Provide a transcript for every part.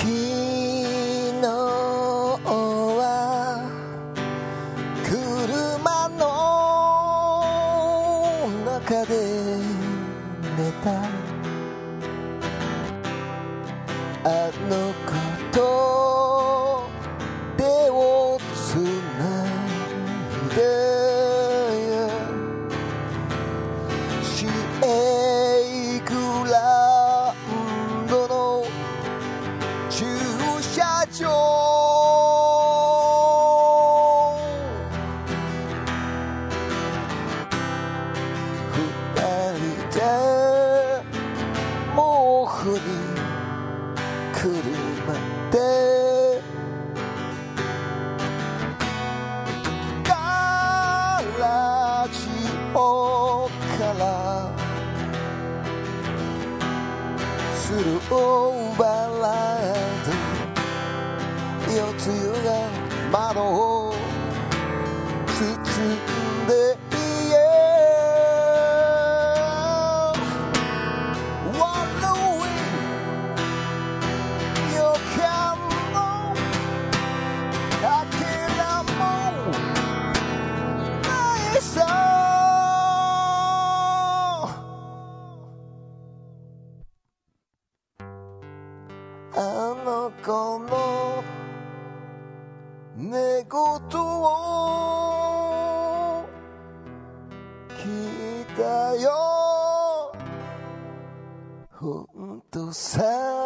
日は車の中で寝たあの子と手をつないでシェイクランドの駐車場二人で毛布にくるまってガラジオからスルーバラード夜露が窓を包んであの子の寝言を聞いたよほんとさ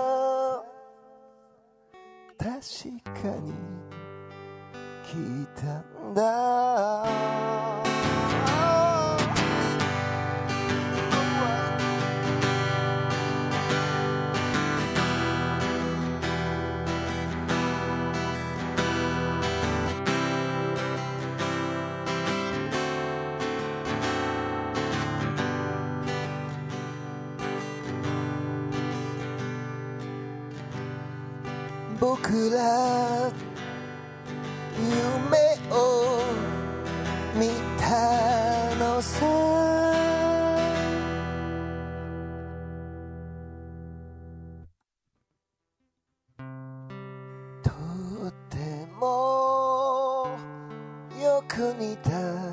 確かに聞いたんだ僕ら夢を見たのさとってもよく似た